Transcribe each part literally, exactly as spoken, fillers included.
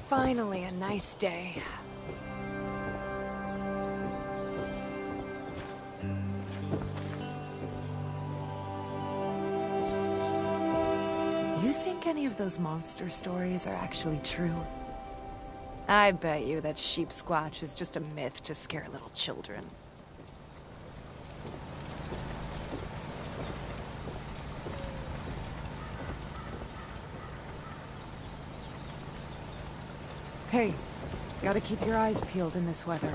Finally, a nice day. You think any of those monster stories are actually true? I bet you that sheep squatch is just a myth to scare little children. Hey, gotta keep your eyes peeled in this weather.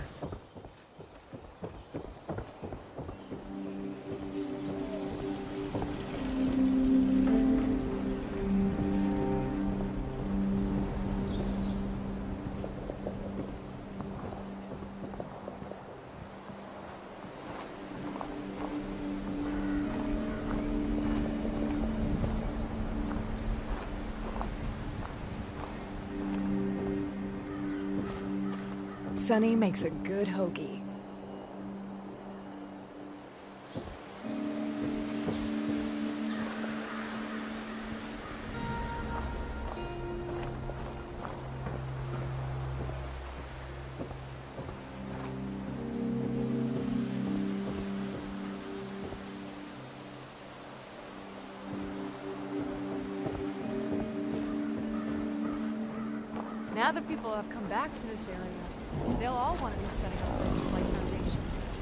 Sunny makes a good hoagie. Now that people have come back to this area, they'll all want to be setting up a light foundation.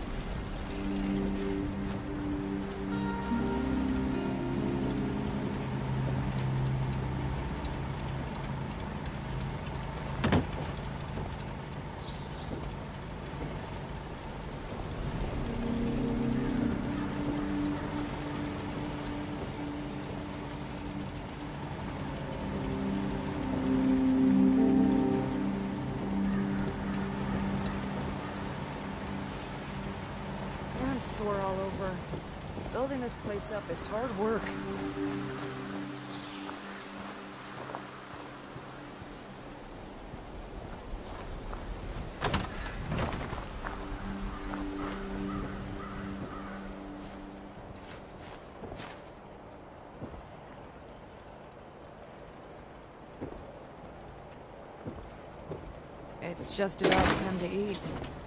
I'm sore all over. Building this place up is hard work. It's just about time to eat.